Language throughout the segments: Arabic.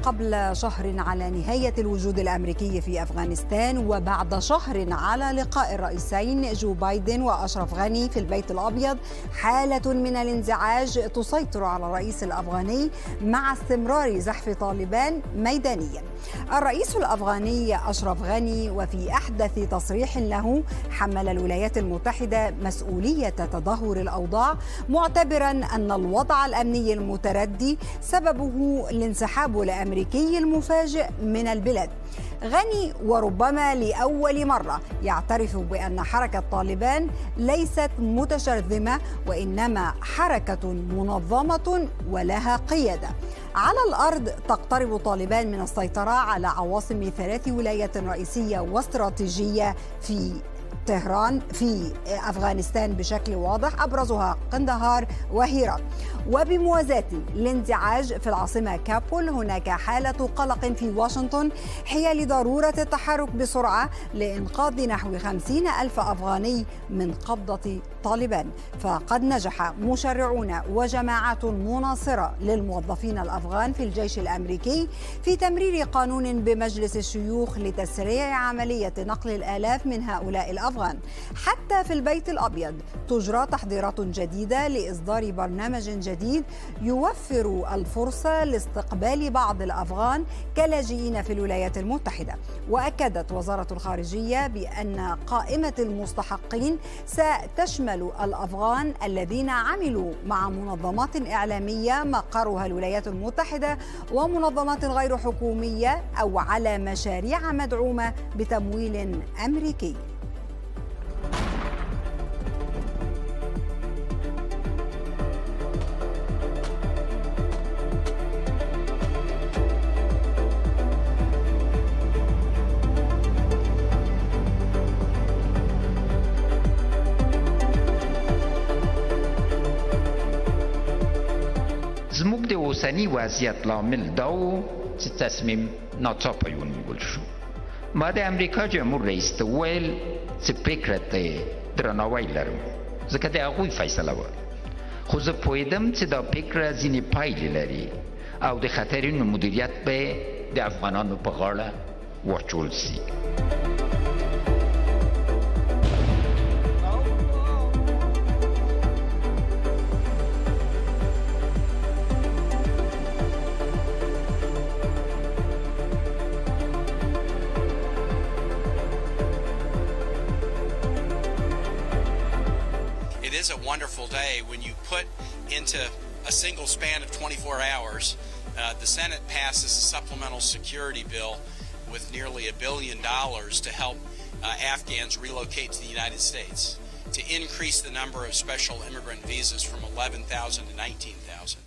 قبل شهر على نهاية الوجود الأمريكي في أفغانستان، وبعد شهر على لقاء الرئيسين جو بايدن وأشرف غني في البيت الأبيض، حالة من الانزعاج تسيطر على الرئيس الأفغاني مع استمرار زحف طالبان ميدانيا. الرئيس الأفغاني أشرف غني وفي أحدث تصريح له حمل الولايات المتحدة مسؤولية تدهور الأوضاع، معتبرا أن الوضع الأمني المتردي سببه الانسحاب الأمريكي المفاجئ من البلاد. غني وربما لأول مرة يعترف بأن حركة طالبان ليست متشرذمة، وإنما حركة منظمة ولها قيادة. على الأرض تقترب طالبان من السيطرة على عواصم 3 ولايات رئيسية واستراتيجية في أفغانستان بشكل واضح، أبرزها قندهار وهيرات. وبموازاة الانزعاج في العاصمة كابول، هناك حالة قلق في واشنطن حيال ضرورة التحرك بسرعة لإنقاذ نحو 50,000 أفغاني من قبضة طالبان. فقد نجح مشرعون وجماعات مناصرة للموظفين الأفغان في الجيش الأمريكي في تمرير قانون بمجلس الشيوخ لتسريع عملية نقل الآلاف من هؤلاء الأفغان. حتى في البيت الأبيض تجرى تحضيرات جديدة لإصدار برنامج جديد يوفر الفرصة لاستقبال بعض الأفغان كلاجئين في الولايات المتحدة. وأكدت وزارة الخارجية بأن قائمة المستحقين ستشمل الأفغان الذين عملوا مع منظمات إعلامية مقرها الولايات المتحدة ومنظمات غير حكومية أو على مشاريع مدعومة بتمويل أمريكي. زموږ د اوسني وضعیت لامل دا و چې تصمیم ناڅاپه ونیول شو. ما د امریکا جمهور رئیس ته وویل چې فکر ته درناوی لرم ځکه د هغوی فیصله وه، خو زه پوهېدم چې دا فکر ځینې پایلې لري او د خطرونو مدیریت به د افغانانو په غاړه واچول سي. It is a wonderful day when you put into a single span of 24 hours, the Senate passes a supplemental security bill with nearly $1 billion to help Afghans relocate to the United States, to increase the number of special immigrant visas from 11,000 to 19,000.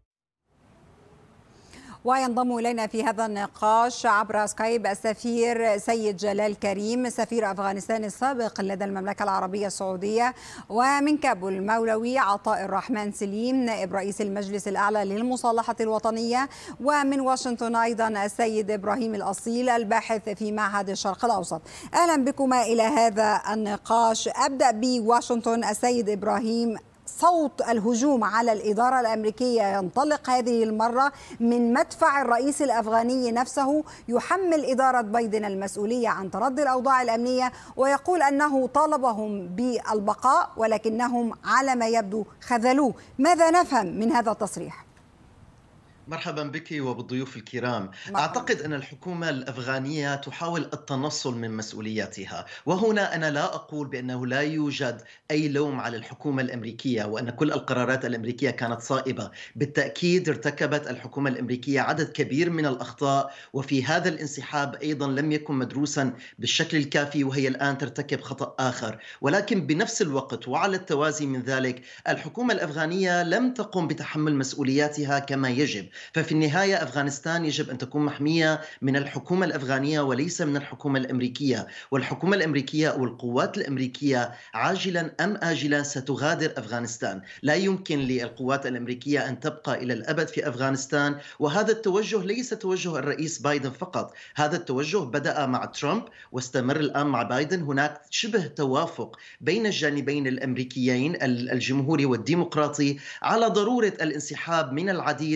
وينضم إلينا في هذا النقاش عبر سكايب السفير سيد جلال كريم، سفير أفغانستان السابق لدى المملكة العربية السعودية، ومن كابول مولوي عطاء الرحمن سليم نائب رئيس المجلس الأعلى للمصالحة الوطنية، ومن واشنطن أيضا السيد إبراهيم الأصيل الباحث في معهد الشرق الأوسط. أهلا بكما إلى هذا النقاش. أبدأ بواشنطن. السيد إبراهيم، صوت الهجوم على الإدارة الأمريكية ينطلق هذه المرة من مدفع الرئيس الأفغاني نفسه، يحمل إدارة بايدن المسؤولية عن تردي الأوضاع الأمنية ويقول أنه طالبهم بالبقاء ولكنهم على ما يبدو خذلوه. ماذا نفهم من هذا التصريح؟ مرحبا بك وبالضيوف الكرام. أعتقد أن الحكومة الأفغانية تحاول التنصل من مسؤولياتها، وهنا أنا لا أقول بأنه لا يوجد أي لوم على الحكومة الأمريكية وأن كل القرارات الأمريكية كانت صائبة. بالتأكيد ارتكبت الحكومة الأمريكية عدد كبير من الأخطاء، وفي هذا الانسحاب أيضا لم يكن مدروسا بالشكل الكافي، وهي الآن ترتكب خطأ آخر. ولكن بنفس الوقت وعلى التوازي من ذلك الحكومة الأفغانية لم تقم بتحمل مسؤولياتها كما يجب. ففي النهاية أفغانستان يجب أن تكون محمية من الحكومة الأفغانية وليس من الحكومة الأمريكية، والحكومة الأمريكية أو القوات الأمريكية عاجلا أم آجلا ستغادر أفغانستان. لا يمكن للقوات الأمريكية أن تبقى إلى الأبد في أفغانستان، وهذا التوجه ليس توجه الرئيس بايدن فقط، هذا التوجه بدأ مع ترامب واستمر الآن مع بايدن. هناك شبه توافق بين الجانبين الأمريكيين الجمهوري والديمقراطي على ضرورة الانسحاب من العديد من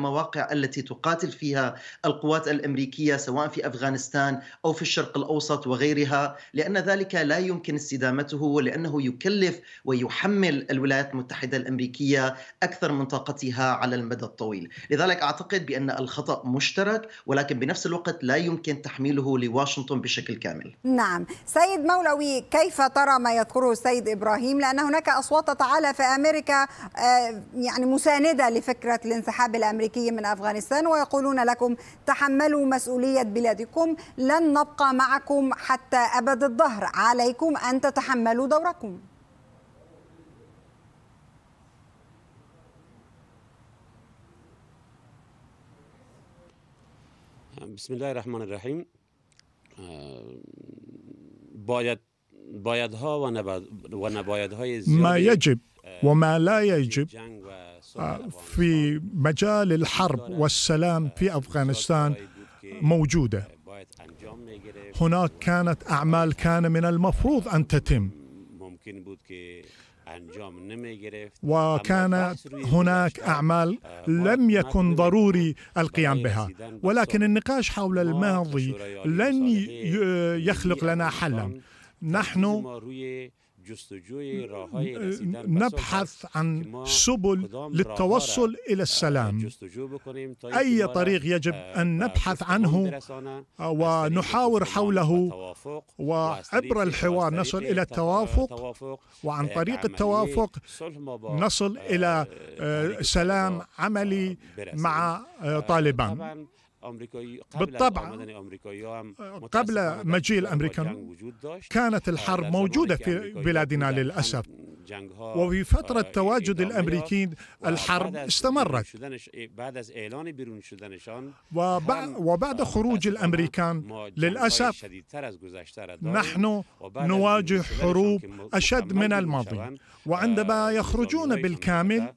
المواقع التي تقاتل فيها القوات الأمريكية سواء في أفغانستان أو في الشرق الأوسط وغيرها، لأن ذلك لا يمكن استدامته، ولأنه يكلف ويحمل الولايات المتحدة الأمريكية أكثر من طاقتها على المدى الطويل. لذلك أعتقد بأن الخطأ مشترك، ولكن بنفس الوقت لا يمكن تحميله لواشنطن بشكل كامل. نعم. سيد مولوي، كيف ترى ما يذكره السيد إبراهيم؟ لأن هناك أصوات تتعالى في أمريكا يعني مساندة لفكرة الانسحاب الأمريكي من أفغانستان، ويقولون لكم تحملوا مسؤولية بلادكم، لن نبقى معكم حتى أبد الدهر، عليكم أن تتحملوا دوركم. بسم الله الرحمن الرحیم. بایدها و نبایدهای زیادی ما يجب وما لا يجب في مجال الحرب والسلام في أفغانستان موجودة. هناك كانت أعمال كان من المفروض أن تتم، وكانت هناك أعمال لم يكن ضروري القيام بها، ولكن النقاش حول الماضي لن يخلق لنا حلا. نحن نبحث عن سبل للتوصل إلى السلام. أي طريق يجب أن نبحث عنه ونحاور حوله، وعبر الحوار نصل إلى التوافق، وعن طريق التوافق نصل إلى سلام عملي مع طالبان. بالطبع قبل مجيء الأمريكان كانت الحرب موجودة في بلادنا للأسف، وفي فترة تواجد الأمريكيين الحرب استمرت، وبعد خروج الأمريكان للأسف نحن نواجه حروب أشد من الماضي، وعندما يخرجون بالكامل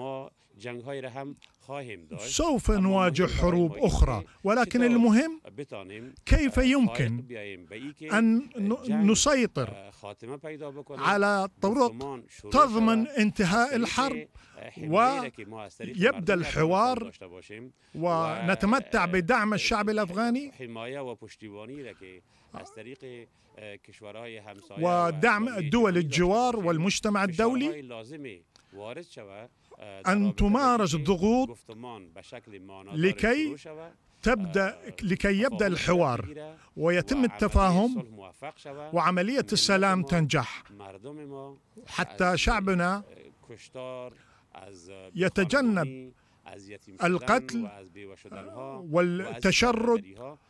سوف نواجه حروب أخرى. ولكن المهم كيف يمكن أن نسيطر على طرق تضمن انتهاء الحرب ويبدأ الحوار ونتمتع بدعم الشعب الأفغاني ودعم دول الجوار والمجتمع الدولي، أن تمارس ضغوط لكي يبدأ الحوار ويتم التفاهم وعملية السلام تنجح، حتى شعبنا يتجنب القتل والتشرد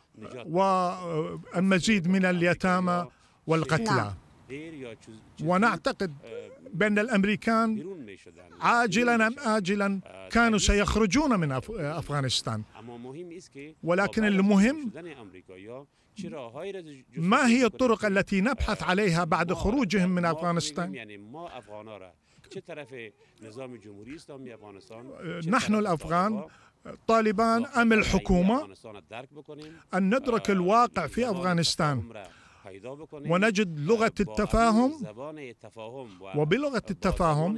والمزيد من اليتامى والقتلى. ونعتقد بأن الأمريكان عاجلا أم آجلا كانوا سيخرجون من أفغانستان، ولكن المهم ما هي الطرق التي نبحث عليها بعد خروجهم من أفغانستان. نحن الأفغان طالبان أم الحكومة أن ندرك الواقع في أفغانستان ونجد لغة التفاهم، وبلغة التفاهم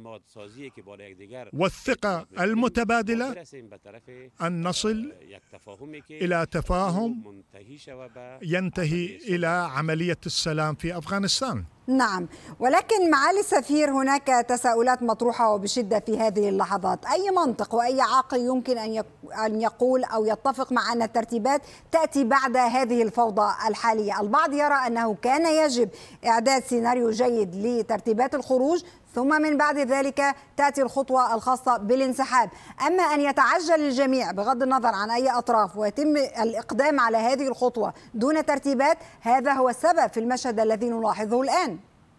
والثقة المتبادلة أن نصل إلى تفاهم ينتهي إلى عملية السلام في أفغانستان. نعم، ولكن معالي السفير هناك تساؤلات مطروحة وبشدة في هذه اللحظات. أي منطق وأي عاقل يمكن أن يقول أو يتفق مع أن الترتيبات تأتي بعد هذه الفوضى الحالية؟ البعض يرى أنه كان يجب إعداد سيناريو جيد لترتيبات الخروج، ثم من بعد ذلك تأتي الخطوة الخاصة بالانسحاب. أما أن يتعجل الجميع بغض النظر عن أي أطراف ويتم الإقدام على هذه الخطوة دون ترتيبات، هذا هو السبب في المشهد الذي نلاحظه الآن.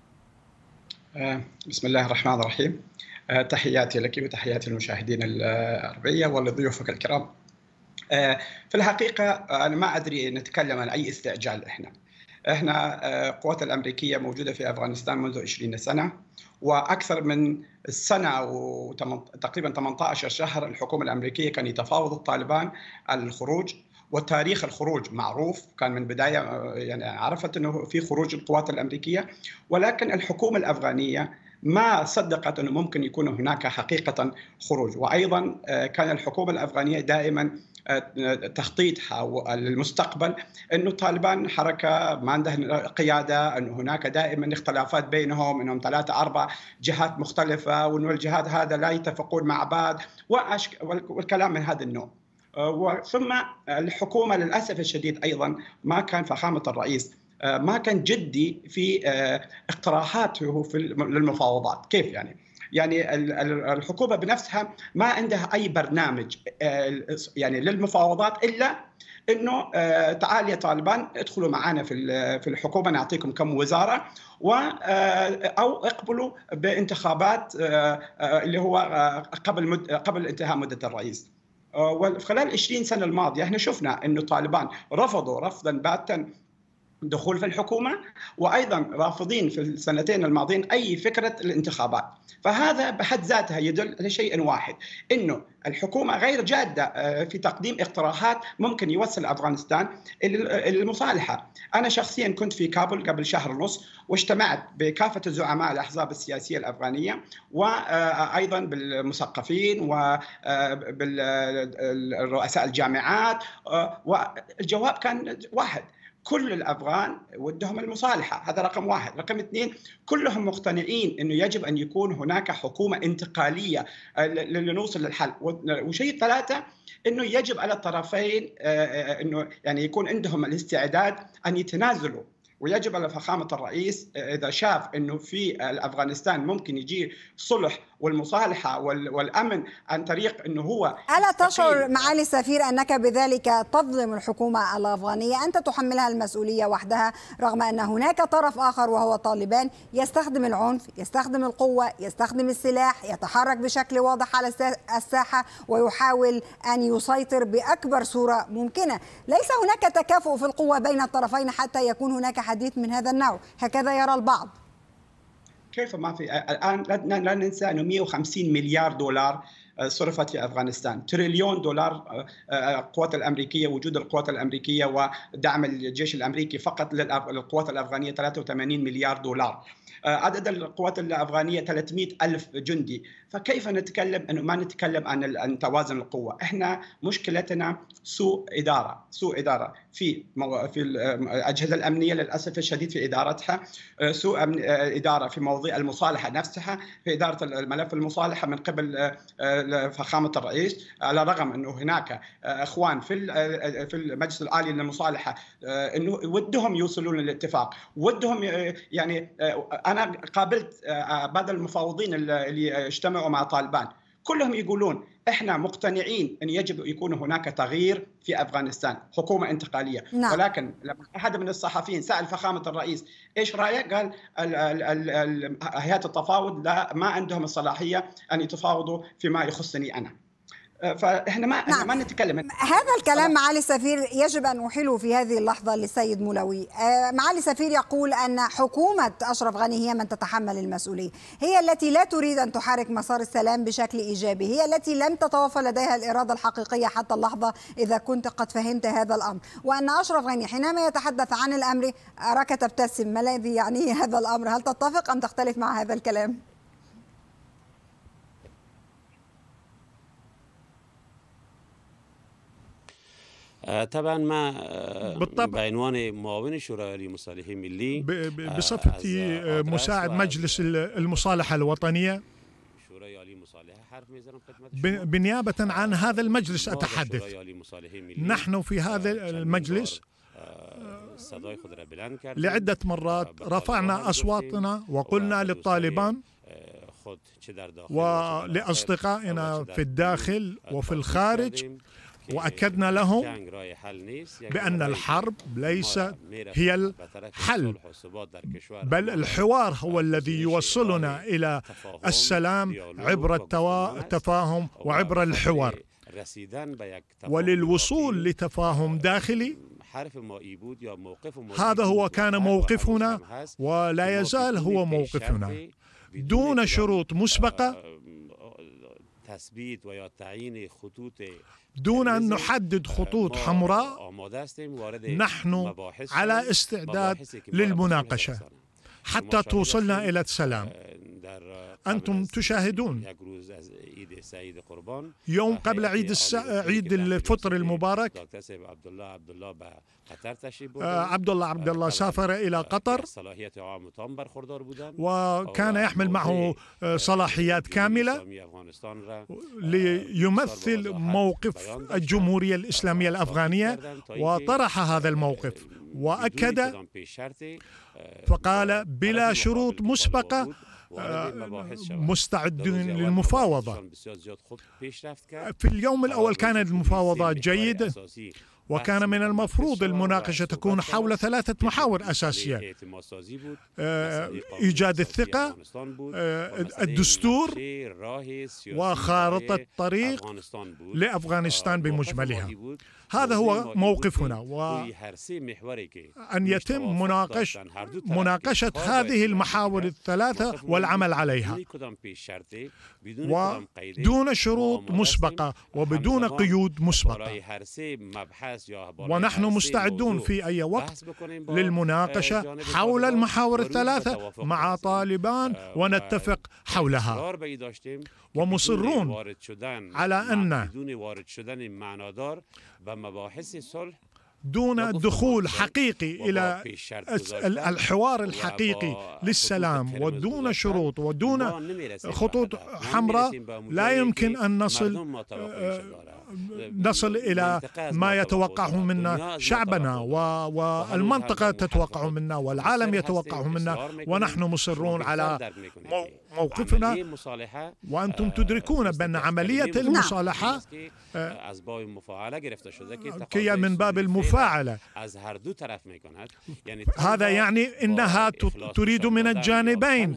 بسم الله الرحمن الرحيم. تحياتي لك وتحياتي للمشاهدين العربية ولضيوفك الكرام. في الحقيقة أنا ما أدري نتكلم عن أي استعجال. إحنا القوات الأمريكية موجودة في أفغانستان منذ 20 سنة، وأكثر من السنة وتقريبا 18 شهر الحكومة الأمريكية كان يتفاوض الطالبان الخروج، وتاريخ الخروج معروف، كان من بداية يعني عرفت أنه في خروج القوات الأمريكية، ولكن الحكومة الأفغانية ما صدقت أنه ممكن يكون هناك حقيقة خروج. وأيضا كان الحكومة الأفغانية دائما تخطيطها للمستقبل أنه طالبان حركة ما عندها قيادة، أنه هناك دائما اختلافات بينهم، أنهم 3-4 جهات مختلفة، وأنه الجهات هذا لا يتفقون مع بعض والكلام من هذا النوع. ثم الحكومة للأسف الشديد أيضا ما كان فخامة الرئيس ما كان جدي في اقتراحاته للمفاوضات. كيف يعني الحكومة بنفسها ما عندها أي برنامج يعني للمفاوضات إلا إنه تعال يا طالبان ادخلوا معنا في الحكومة، نعطيكم كم وزارة، أو اقبلوا بانتخابات اللي هو قبل انتهاء مدة الرئيس. وخلال 20 سنة الماضية احنا شفنا إنه طالبان رفضوا رفضا باتا دخول في الحكومة، وأيضا رافضين في السنتين الماضيين أي فكرة الانتخابات. فهذا بحد ذاتها يدل على شيء واحد، إنه الحكومة غير جادة في تقديم اقتراحات ممكن يوصل أفغانستان إلى المصالحة. أنا شخصيا كنت في كابول قبل شهر ونص، واجتمعت بكافة الزعماء الأحزاب السياسية الأفغانية، وأيضا بالمثقفين وبالرؤساء الجامعات، والجواب كان واحد: كل الأفغان ودهم المصالحة. هذا رقم واحد. رقم اثنين، كلهم مقتنعين أنه يجب أن يكون هناك حكومة انتقالية لنوصل للحل. وشيء ثلاثة، أنه يجب على الطرفين أنه يعني يكون عندهم الاستعداد أن يتنازلوا، ويجب على فخامة الرئيس إذا شاف أنه في أفغانستان ممكن يجي صلح والمصالحة والأمن عن طريق أنه هو. ألا تشعر معالي السفير أنك بذلك تظلم الحكومة الأفغانية؟ أنت تحملها المسؤولية وحدها، رغم أن هناك طرف آخر وهو طالبان يستخدم العنف، يستخدم القوة، يستخدم السلاح، يتحرك بشكل واضح على الساحة ويحاول أن يسيطر بأكبر صورة ممكنة. ليس هناك تكافؤ في القوة بين الطرفين حتى يكون هناك حديث من هذا النوع، هكذا يرى البعض. كيف ما في؟ الآن لا ننسى أنه 150 مليار دولار صرفت في أفغانستان، تريليون دولار القوات الأمريكية، وجود القوات الأمريكية ودعم الجيش الأمريكي فقط للقوات الأفغانية 83 مليار دولار. عدد القوات الأفغانية 300 ألف جندي. فكيف نتكلم أنه ما نتكلم عن توازن القوة؟ إحنا مشكلتنا سوء إدارة في الأجهزة الأمنية للأسف الشديد في إدارتها، سوء إدارة في مواضيع المصالحة نفسها، في إدارة الملف المصالحة من قبل فخامة الرئيس، على الرغم أنه هناك إخوان في المجلس العالي للمصالحة أنه ودهم يوصلون للاتفاق، ودهم يعني. أنا قابلت بعض المفاوضين اللي اجتمعوا مع طالبان، كلهم يقولون إحنا مقتنعين أن يجب يكون هناك تغيير في أفغانستان، حكومة انتقالية. نعم. ولكن لما أحد من الصحفيين سأل فخامة الرئيس إيش رأيك، قال هيئات التفاوض لا، ما عندهم الصلاحية أن يتفاوضوا فيما يخصني أنا. فإحنا ما نتكلم. هذا الكلام معالي السفير يجب أن أحيله في هذه اللحظة للسيد مولوي. معالي السفير يقول أن حكومة أشرف غني هي من تتحمل المسؤولية، هي التي لا تريد أن تحرك مسار السلام بشكل إيجابي، هي التي لم تتوفر لديها الإرادة الحقيقية حتى اللحظة، إذا كنت قد فهمت هذا الأمر. وأن أشرف غني حينما يتحدث عن الأمر أراك تبتسم، ما الذي يعنيه هذا الأمر؟ هل تتفق أم تختلف مع هذا الكلام؟ طبعا ما بعنوان معاون شورى لمصالح ملي بصفتي مساعد مجلس المصالحة الوطنية، بنيابة عن هذا المجلس أتحدث. نحن في هذا المجلس لعدة مرات رفعنا أصواتنا وقلنا للطالبان ولأصدقائنا في الداخل وفي الخارج، وأكدنا لهم بأن الحرب ليس هي الحل، بل الحوار هو الذي يوصلنا إلى السلام عبر التفاهم وعبر الحوار. وللوصول لتفاهم داخلي، هذا هو كان موقفنا ولا يزال هو موقفنا، دون شروط مسبقة، تثبيت ويا تعيين خطوط، دون أن نحدد خطوط حمراء. نحن على استعداد للمناقشة حتى توصلنا إلى السلام. أنتم تشاهدون يوم قبل عيد الفطر المبارك عبد الله سافر إلى قطر وكان يحمل معه صلاحيات كاملة ليمثل موقف الجمهورية الإسلامية الأفغانية، وطرح هذا الموقف وأكد فقال بلا شروط مسبقة مستعدين للمفاوضة. في اليوم الأول كانت المفاوضات جيدة، وكان من المفروض المناقشة تكون حول 3 محاور أساسية: إيجاد الثقة، الدستور، وخارطة طريق لأفغانستان بمجملها. هذا هو موقفنا، وأن يتم مناقشة هذه المحاور ال3 والعمل عليها ودون شروط مسبقة وبدون قيود مسبقة. ونحن مستعدون في أي وقت للمناقشة حول المحاور ال3 مع طالبان ونتفق حولها، ومصرون على أن دون دخول حقيقي إلى الحوار الحقيقي للسلام ودون شروط ودون خطوط حمراء لا يمكن أن نصل إلى ما يتوقعه منا شعبنا والمنطقة تتوقع منا والعالم يتوقعه منا، ونحن مصرون على موقفنا. وأنتم تدركون بأن عملية المصالحة هي من باب المفاعلة. هذا يعني أنها تريد من الجانبين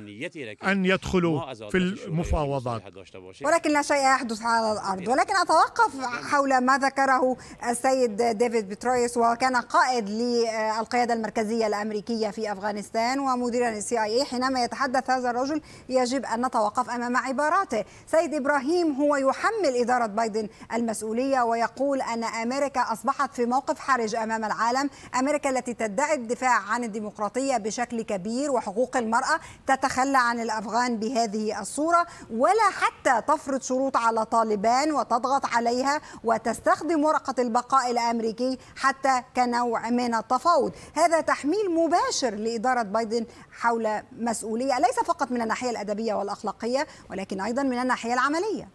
أن يدخلوا في المفاوضات، ولكن لا شيء يحدث على الأرض. ولكن أتوقف حول ما ذكره السيد ديفيد بيترويس، وكان قائد للقيادة المركزية الأمريكية في أفغانستان ومديرا للCIA. حينما يتحدث هذا الرجل يجب أن نتوقف أمام عباراته. سيد إبراهيم هو يحمل إدارة بايدن المسؤولية ويقول أن أمريكا أصبحت في موقف حرج أمام العالم. أمريكا التي تدعي الدفاع عن الديمقراطية بشكل كبير وحقوق المرأة تتخلى عن الأفغان بهذه الصورة، ولا حتى تفرض شروط على طالبان وتضغط عليها وتستخدم ورقة البقاء الأمريكي حتى كنوع من التفاوض. هذا تحميل مباشر لإدارة بايدن حول مسؤولية ليس فقط من الناحية الأدبية والأخلاقية ولكن أيضا من الناحية العملية.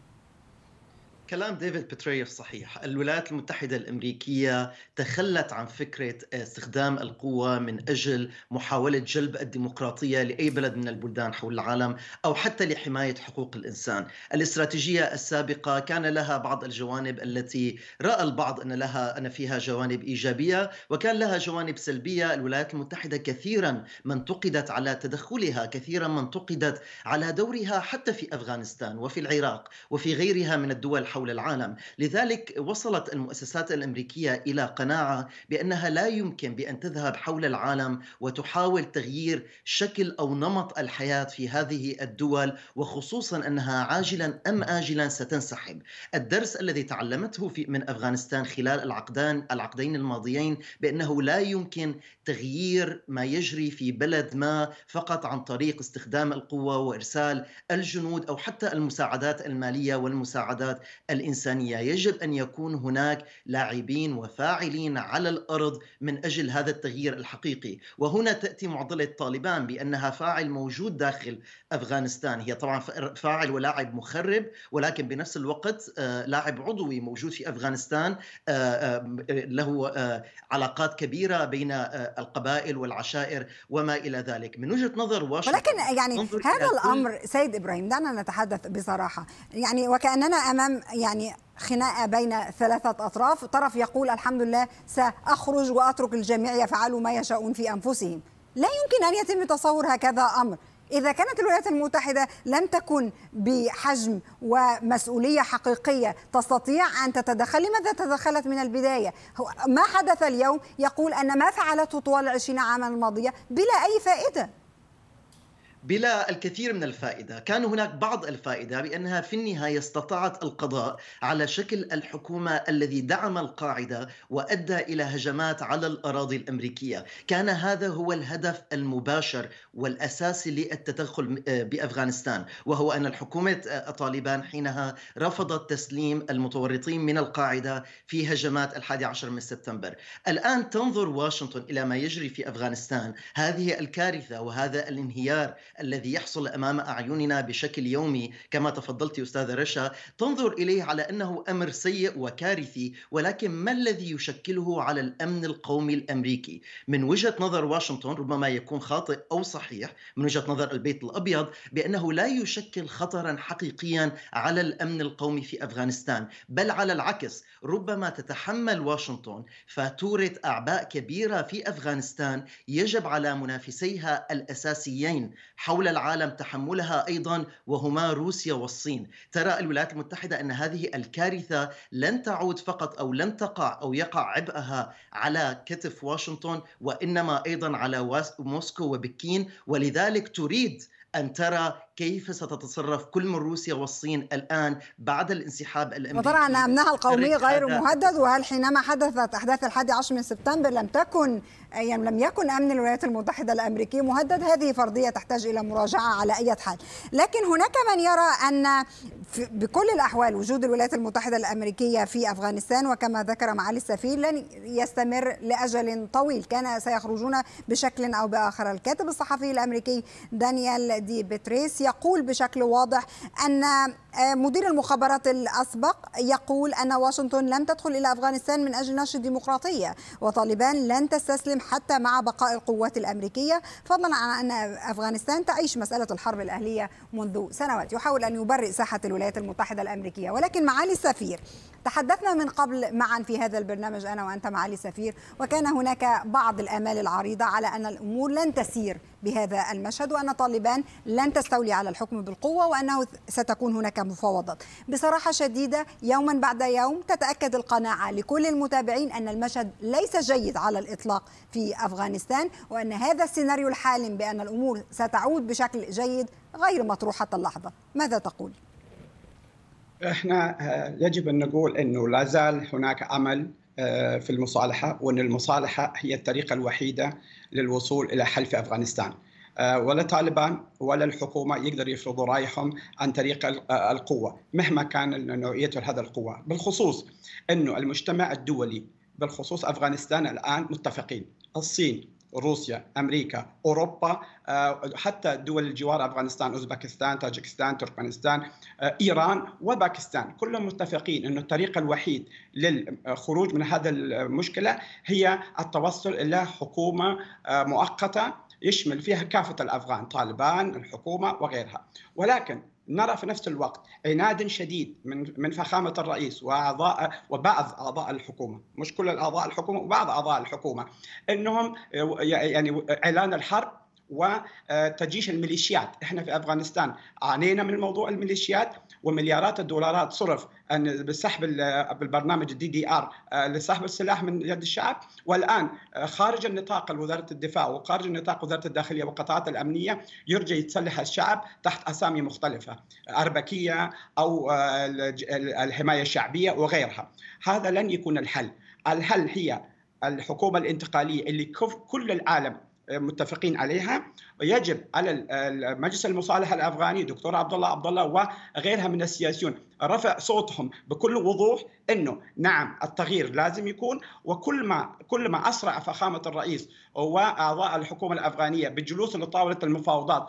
كلام ديفيد بيترويس صحيح. الولايات المتحدة الأمريكية تخلت عن فكرة استخدام القوة من أجل محاولة جلب الديمقراطية لأي بلد من البلدان حول العالم أو حتى لحماية حقوق الإنسان. الاستراتيجية السابقة كان لها بعض الجوانب التي رأى البعض أن فيها جوانب إيجابية، وكان لها جوانب سلبية. الولايات المتحدة كثيرا ما انتقدت على تدخلها، كثيرا ما انتقدت على دورها حتى في أفغانستان وفي العراق وفي غيرها من الدول حول العالم. لذلك وصلت المؤسسات الأمريكية إلى قناعة بأنها لا يمكن بأن تذهب حول العالم وتحاول تغيير شكل أو نمط الحياة في هذه الدول، وخصوصا أنها عاجلا أم آجلا ستنسحب. الدرس الذي تعلمته من أفغانستان خلال العقدين الماضيين بأنه لا يمكن تغيير ما يجري في بلد ما فقط عن طريق استخدام القوة وإرسال الجنود أو حتى المساعدات المالية والمساعدات الإنسانية. يجب أن يكون هناك لاعبين وفاعلين على الأرض من أجل هذا التغيير الحقيقي. وهنا تأتي معضلة طالبان بأنها فاعل موجود داخل أفغانستان. هي طبعا فاعل ولاعب مخرب، ولكن بنفس الوقت لاعب عضوي موجود في أفغانستان، له علاقات كبيرة بين القبائل والعشائر وما إلى ذلك. من وجهة نظر واشنطن، ولكن يعني هذا الأمر سيد إبراهيم، دعنا نتحدث بصراحة، يعني وكأننا أمام خناقة بين 3 أطراف. طرف يقول الحمد لله سأخرج وأترك الجميع يفعلوا ما يشاءون في أنفسهم. لا يمكن أن يتم تصور هكذا أمر. إذا كانت الولايات المتحدة لم تكن بحجم ومسؤولية حقيقية تستطيع أن تتدخل، لماذا تدخلت من البداية؟ ما حدث اليوم يقول أن ما فعلته طوال 20 عاما الماضية بلا أي فائدة. بلا الكثير من الفائدة. كان هناك بعض الفائدة بأنها في النهاية استطاعت القضاء على شكل الحكومة الذي دعم القاعدة وأدى إلى هجمات على الأراضي الأمريكية. كان هذا هو الهدف المباشر والأساسي للتدخل بأفغانستان، وهو أن الحكومة طالبان حينها رفضت تسليم المتورطين من القاعدة في هجمات 11 من سبتمبر. الآن تنظر واشنطن إلى ما يجري في أفغانستان، هذه الكارثة وهذا الانهيار الذي يحصل أمام أعيننا بشكل يومي كما تفضلت أستاذة رشا، تنظر إليه على أنه أمر سيء وكارثي، ولكن ما الذي يشكله على الأمن القومي الأمريكي؟ من وجهة نظر واشنطن ربما يكون خاطئ أو صحيح، من وجهة نظر البيت الأبيض بأنه لا يشكل خطرا حقيقيا على الأمن القومي في أفغانستان، بل على العكس ربما تتحمل واشنطن فاتورة أعباء كبيرة في أفغانستان يجب على منافسيها الأساسيين حول العالم تحملها أيضا، وهما روسيا والصين. ترى الولايات المتحدة أن هذه الكارثة لن تعود فقط أو لن تقع أو يقع عبئها على كتف واشنطن، وإنما أيضا على موسكو وبكين، ولذلك تريد أن ترى كيف ستتصرف كل من روسيا والصين الآن بعد الانسحاب الأمريكي. وطبعا أن أمنها القومي غير مهدد، وهل حينما حدثت أحداث 11 من سبتمبر لم يكن أمن الولايات المتحدة الأمريكية مهدد؟ هذه فرضية تحتاج إلى مراجعة على أي حال. لكن هناك من يرى أن بكل الأحوال وجود الولايات المتحدة الأمريكية في أفغانستان، وكما ذكر معالي السفير، لن يستمر لأجل طويل، كان سيخرجون بشكل أو بآخر. الكاتب الصحفي الأمريكي دانيال دي بتريس يقول بشكل واضح أن مدير المخابرات الأسبق يقول أن واشنطن لم تدخل إلى أفغانستان من أجل نشر الديمقراطية، وطالبان لن تستسلم حتى مع بقاء القوات الأمريكية، فضلا عن أن أفغانستان تعيش مسألة الحرب الأهلية منذ سنوات. يحاول أن يبرئ ساحة الولايات المتحدة الأمريكية. ولكن معالي السفير، تحدثنا من قبل معا في هذا البرنامج أنا وأنت معالي السفير، وكان هناك بعض الآمال العريضة على أن الأمور لن تسير بهذا المشهد، وأن طالبان لن تستولي على الحكم بالقوة، وأنه ستكون هناك مفاوضات. بصراحة شديدة يوما بعد يوم تتأكد القناعة لكل المتابعين أن المشهد ليس جيد على الإطلاق في أفغانستان، وأن هذا السيناريو الحالم بأن الأمور ستعود بشكل جيد غير مطروح حتى اللحظة. ماذا تقول؟ احنا يجب أن نقول أنه لا زال هناك أمل في المصالحة، وأن المصالحة هي الطريقة الوحيدة للوصول إلى حل في أفغانستان. ولا طالبان ولا الحكومة يقدر يفرضوا رأيهم عن طريق القوة مهما كان نوعية هذا القوة، بالخصوص أنه المجتمع الدولي بالخصوص أفغانستان الآن متفقين، الصين، روسيا، أمريكا، أوروبا، حتى دول الجوار أفغانستان، أوزبكستان، تاجكستان، تركمانستان، إيران وباكستان، كلهم متفقين أن الطريق الوحيد للخروج من هذا المشكلة هي التوصل إلى حكومة مؤقتة يشمل فيها كافة الأفغان، طالبان، الحكومة وغيرها. ولكن نرى في نفس الوقت عناد شديد من فخامة الرئيس وبعض أعضاء الحكومة، مش كل أعضاء الحكومة، وبعض أعضاء الحكومة، أنهم يعني إعلان الحرب وتجيش الميليشيات. احنا في أفغانستان عانينا من موضوع الميليشيات، ومليارات الدولارات صرف بسحب بالبرنامج DDR لسحب السلاح من يد الشعب، والآن خارج النطاق وزارة الدفاع وخارج النطاق وزارة الداخلية والقطاعات الأمنية يرجى يتسلح الشعب تحت أسامي مختلفة، أربكية أو الحماية الشعبية وغيرها. هذا لن يكون الحل. الحل هي الحكومة الانتقالية اللي كل العالم متفقين عليها، ويجب على مجلس المصالحة الأفغاني دكتور عبد الله وغيرها من السياسيون رفع صوتهم بكل وضوح إنه نعم التغيير لازم يكون، وكل ما أسرع فخامة الرئيس وأعضاء الحكومة الأفغانية بالجلوس لطاولة المفاوضات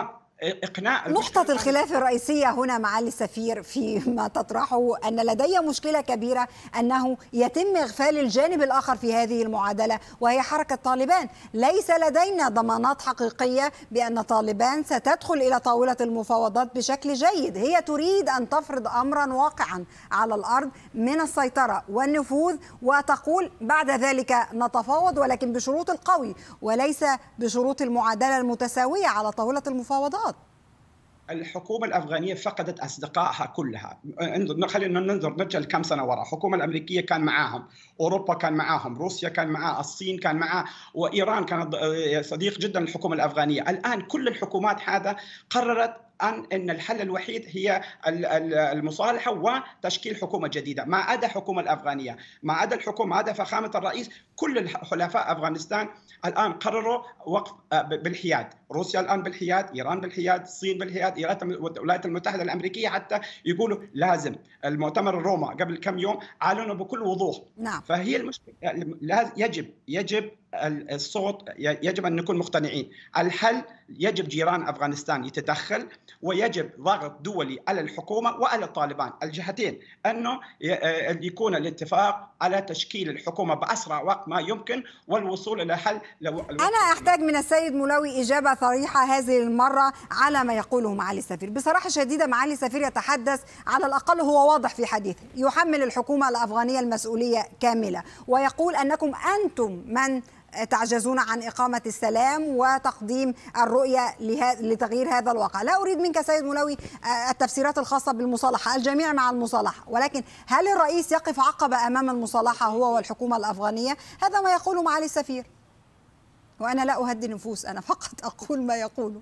وإقناع. نقطة الخلاف الرئيسية هنا معالي السفير فيما تطرحه أن لدي مشكلة كبيرة أنه يتم إغفال الجانب الآخر في هذه المعادلة، وهي حركة طالبان. ليس لدينا ضمانات حقيقية بأن طالبان ستدخل إلى طاولة المفاوضات بشكل جيد. هي تريد أن تفرض أمرا واقعا على الأرض من السيطرة والنفوذ، وتقول بعد ذلك نتفاوض، ولكن بشروط القوي وليس بشروط المعادلة المتساوية على طاولة المفاوضات. الحكومة الأفغانية فقدت أصدقائها كلها. خلينا ننظر نرجع لكم سنة وراء. الحكومة الأمريكية كان معاهم، أوروبا كان معاهم، روسيا كان معها، الصين كان معها، وإيران كانت صديق جدا للحكومة الأفغانية. الآن كل الحكومات هذا قررت أن الحل الوحيد هي المصالحة وتشكيل حكومة جديدة، ما عدا الحكومة الأفغانية، ما عدا الحكومة، ما عدا فخامة الرئيس. كل الحلفاء أفغانستان الآن قرروا وقف بالحياد. روسيا الآن بالحياد، إيران بالحياد، الصين بالحياد، الولايات المتحدة الأمريكية حتى يقولوا لازم. المؤتمر الروما قبل كم يوم أعلنوا بكل وضوح. نعم. فهي المشكلة، يجب الصوت، يجب أن نكون مقتنعين. الحل يجب جيران أفغانستان يتدخل، ويجب ضغط دولي على الحكومة وعلى الطالبان الجهتين أنه يكون الاتفاق على تشكيل الحكومة بأسرع وقت ما يمكن والوصول إلى حل. أنا أحتاج من السيد مولوي إجابة صريحة هذه المرة على ما يقوله معالي السفير. بصراحة شديدة معالي السفير يتحدث، على الأقل هو واضح في حديثه، يحمل الحكومة الأفغانية المسؤولية كاملة، ويقول أنكم أنتم من تعجزون عن إقامة السلام وتقديم الرؤية لتغيير هذا الواقع. لا أريد منك سيد مولوي التفسيرات الخاصة بالمصالحة، الجميع مع المصالحة، ولكن هل الرئيس يقف عقبة أمام المصالحة هو والحكومة الأفغانية؟ هذا ما يقوله معالي السفير، وأنا لا أهدي نفوس، أنا فقط أقول ما يقوله.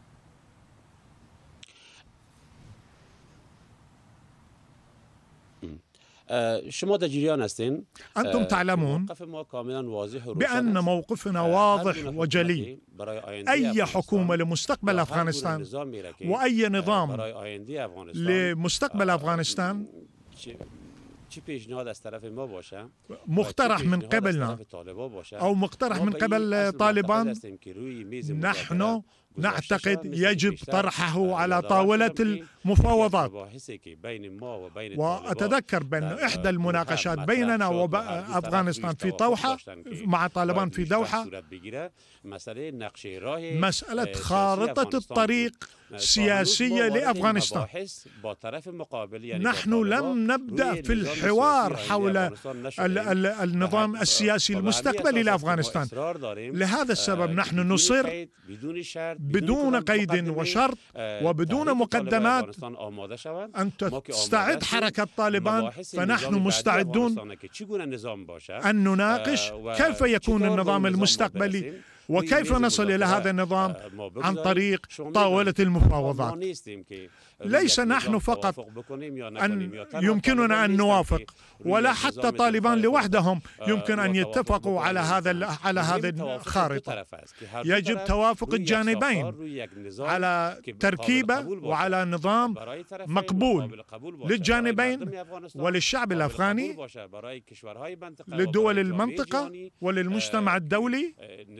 شما در جریان هستین. أنتم تعلمون بأن موقفنا واضح وجلي. أي حكومة لمستقبل أفغانستان وأي نظام لمستقبل أفغانستان مقترح من قبلنا أو مقترح من قبل طالبان، نحن نعتقد يجب طرحه على طاولة المفاوضات. وأتذكر بأن إحدى المناقشات بيننا وأفغانستان في طوحة مع طالبان في دوحة مسألة خارطة الطريق سياسية لأفغانستان. نحن لم نبدأ في الحوار حول النظام السياسي المستقبلي لأفغانستان. لهذا السبب نحن نصر بدون قيد وشرط وبدون مقدمات أن تستعد حركة طالبان، فنحن مستعدون أن نناقش كيف يكون النظام المستقبلي وكيف نصل إلى هذا النظام عن طريق طاولة المفاوضات. ليس نحن فقط أن يمكننا أن نوافق، ولا حتى طالبان لوحدهم يمكن أن يتفقوا على هذه الخارطة. يجب توافق الجانبين على تركيبة وعلى نظام مقبول للجانبين وللشعب الأفغاني، لدول المنطقة وللمجتمع الدولي،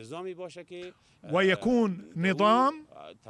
ويكون نظام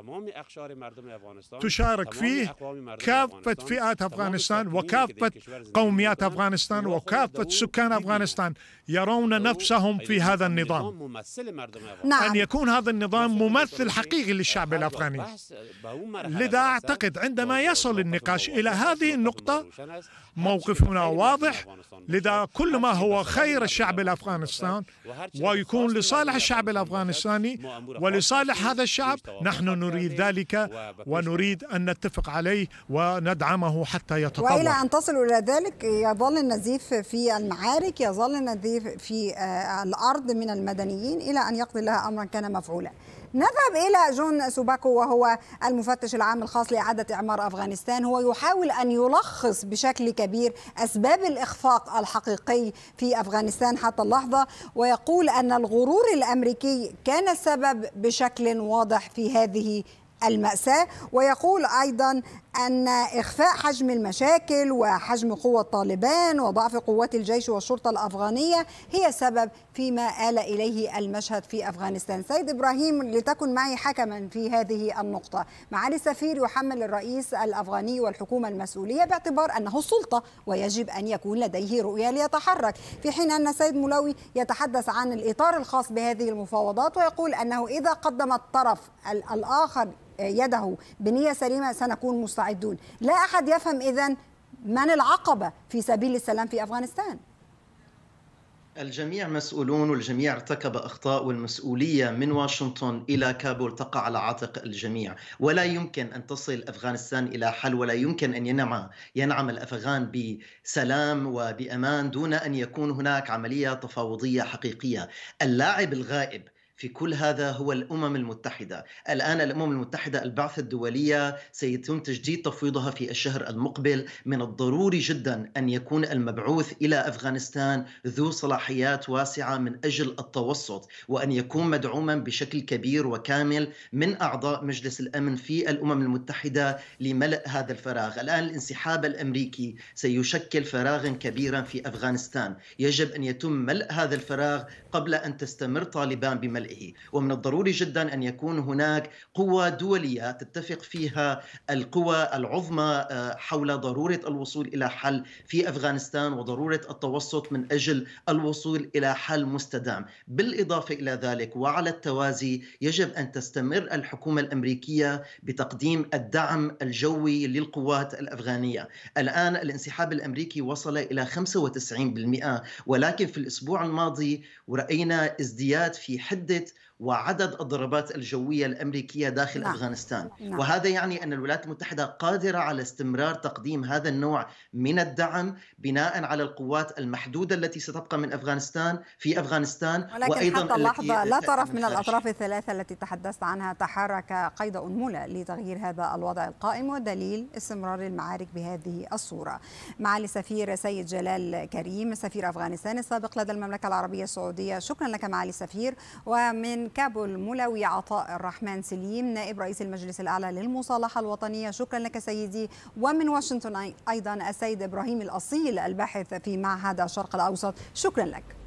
تشارك فيه كافة فئات أفغانستان وكافة قوميات أفغانستان وكافة سكان أفغانستان يرون نفسهم في هذا النظام. أن يكون هذا النظام ممثل حقيقي للشعب الأفغاني. لذا أعتقد عندما يصل النقاش إلى هذه النقطة موقفنا واضح. لذا كل ما هو خير الشعب الأفغانستان ويكون لصالح الشعب الأفغانستاني ولصالح هذا الشعب نحن نريد ذلك، ونريد أن نتفق عليه وندعمه حتى يتطور. وإلى أن تصلوا إلى ذلك يظل النزيف في المعارك، يظل النزيف في الأرض من المدنيين إلى أن يقضي الله أمرا كان مفعولا. نذهب إلى جون سوباكو وهو المفتش العام الخاص لإعادة إعمار أفغانستان. هو يحاول أن يلخص بشكل كبير أسباب الإخفاق الحقيقي في أفغانستان حتى اللحظة، ويقول أن الغرور الأمريكي كان السبب بشكل واضح في هذه المأساة، ويقول أيضا أن إخفاء حجم المشاكل وحجم قوة طالبان وضعف قوات الجيش والشرطة الأفغانية هي سبب فيما آل إليه المشهد في أفغانستان. سيد إبراهيم، لتكن معي حكما في هذه النقطة. معالي السفير يحمل الرئيس الأفغاني والحكومة المسؤولية باعتبار أنه السلطة ويجب أن يكون لديه رؤية ليتحرك، في حين أن السيد مولوي يتحدث عن الإطار الخاص بهذه المفاوضات ويقول أنه إذا قدم الطرف الآخر يده بنية سليمة سنكون مستعدون. لا أحد يفهم إذن من العقبة في سبيل السلام في أفغانستان. الجميع مسؤولون والجميع ارتكب أخطاء، والمسؤولية من واشنطن إلى كابول تقع على عاتق الجميع، ولا يمكن أن تصل أفغانستان إلى حل، ولا يمكن أن ينعم الأفغان بسلام وبأمان دون أن يكون هناك عملية تفاوضية حقيقية. اللاعب الغائب في كل هذا هو الأمم المتحدة. الآن الأمم المتحدة البعثة الدولية سيتم تجديد تفويضها في الشهر المقبل. من الضروري جدا أن يكون المبعوث إلى أفغانستان ذو صلاحيات واسعة من أجل التوسط، وأن يكون مدعوما بشكل كبير وكامل من أعضاء مجلس الأمن في الأمم المتحدة لملء هذا الفراغ. الآن الانسحاب الأمريكي سيشكل فراغا كبيرا في أفغانستان، يجب أن يتم ملء هذا الفراغ قبل أن تستمر طالبان بملئه. ومن الضروري جدا أن يكون هناك قوة دولية تتفق فيها القوى العظمى حول ضرورة الوصول إلى حل في أفغانستان وضرورة التوسط من أجل الوصول إلى حل مستدام. بالإضافة إلى ذلك وعلى التوازي يجب أن تستمر الحكومة الأمريكية بتقديم الدعم الجوي للقوات الأفغانية. الآن الانسحاب الأمريكي وصل إلى 95%، ولكن في الأسبوع الماضي ورأينا ازدياد في حدة وعدد الضربات الجوية الأمريكية داخل أفغانستان. وهذا يعني أن الولايات المتحدة قادرة على استمرار تقديم هذا النوع من الدعم بناء على القوات المحدودة التي ستبقى من أفغانستان في أفغانستان. ولكن وأيضا حتى اللحظة لا طرف من الأطراف الثلاثة التي تحدثت عنها تحرك قيد أنملة لتغيير هذا الوضع القائم، ودليل استمرار المعارك بهذه الصورة. معالي السفير سيد جلال كريم سفير أفغانستان السابق لدى المملكة العربية السعودية، شكرا لك معالي السفير. ومن كابول مولوي عطاء الرحمن سليم نائب رئيس المجلس الأعلى للمصالحة الوطنية، شكرا لك سيدي. ومن واشنطن أيضا السيد إبراهيم الأصيل الباحث في معهد الشرق الأوسط، شكرا لك.